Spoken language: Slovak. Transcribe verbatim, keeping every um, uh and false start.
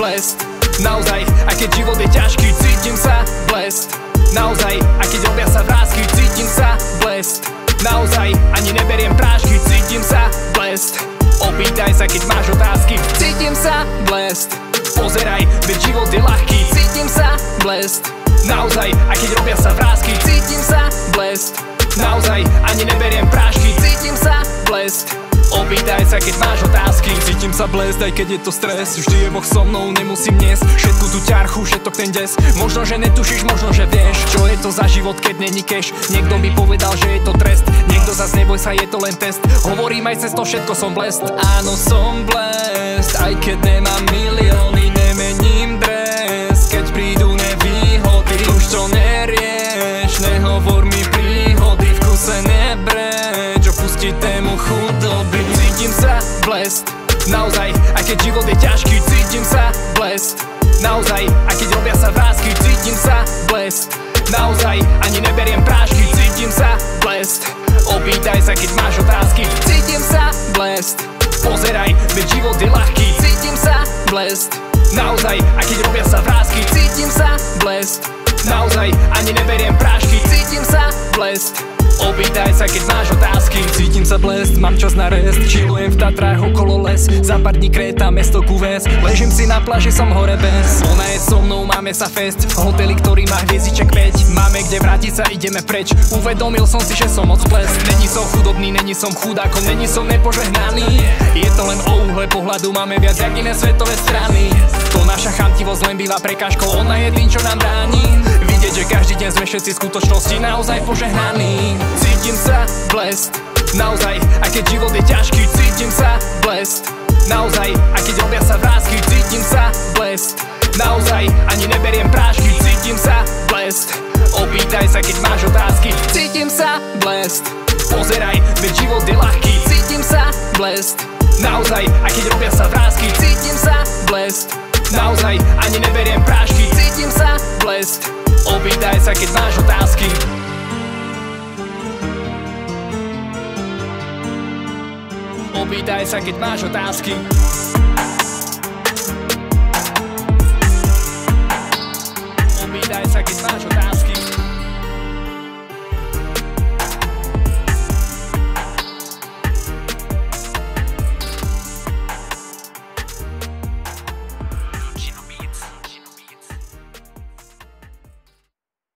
blest. Naozaj, aj keď život je ťažký, cítim sa blest. Naozaj, aj keď robia sa vrásky, cítim sa blest. Naozaj, ani neberiem prášky, cítim sa blest. Opýtaj sa, keď máš otázky, cítim sa blest. Pozeraj, veď život je ľahký, cítim sa blest. Naozaj, aj keď robia sa vrásky, cítim sa blest. Naozaj, ani neberiem prášky, cítim sa blest. Opýtaj sa, keď máš otázky. Cítim sa blest, aj keď je to stres. Vždy je Boh so mnou, nemusím niesť všetku tú ťarchu, všetok ten des. Možno, že netušíš, možno, že vieš, čo je to za život, keď není cash. Niekto mi povedal, že je to trest, niekto zas neboj sa, je to len test. Hovorím aj cez to všetko, som blest. Áno, som blest, aj keď nemám milióny, nemením dres. Keď prídu nevýhody, už to nerieš, nehovor mi príhody, v kuse nebreč, opustiť tému chudoby. Cítim sa blest. Naozaj, aj keď život je ťažký, cítim sa blest. Naozaj, aj keď robia sa vrásky, cítim sa blest. Naozaj, ani neberiem prášky, cítim sa blest. Opýtaj sa, keď máš otázky, cítim sa blest. Pozeraj, veď život je ľahký, cítim sa blest. Naozaj, aj keď robia sa vrásky, cítim sa blest. Naozaj, ani neberiem prášky, cítim sa blest. Opýtaj sa, keď máš otázky. Cítim sa blest, mám čas na rest. Chillujem v Tatrách okolo les. Za pár dní Kréta, mesto Kuvés. Ležím si na pláži, som hore bez. Ona je so mnou, máme sa fest. Hoteli, ktorý má hviezdiček päť. Máme kde vrátiť sa, ideme preč. Uvedomil som si, že som moc blest. Není som chudobný, není som chudákom, není som nepožehnaný. Je to len o uhle pohľadu, máme viac jak iné svetové strany. To naša chamtivosť len býva prekážkou, ona je tým, čo nám bráni. Vidieť, že každý deň sme všetci v skutočnosti naozaj požehnaní. Cítim sa blest. Naozaj, aj keď život je ťažký, cítim sa blest. Naozaj, aj keď robia sa vrásky, cítim sa blest. Naozaj, ani neberiem prášky, cítim sa blest. Opýtaj sa, keď máš otázky, cítim sa blest. Pozeraj, veď život je ľahký, cítim sa blest. Naozaj, aj keď robia sa vrásky, cítim sa blest. Naozaj, ani neberiem prášky, cítim sa blest. Opýtaj sa, keď máš otázky. Opýtaj sa, keď máš otázky.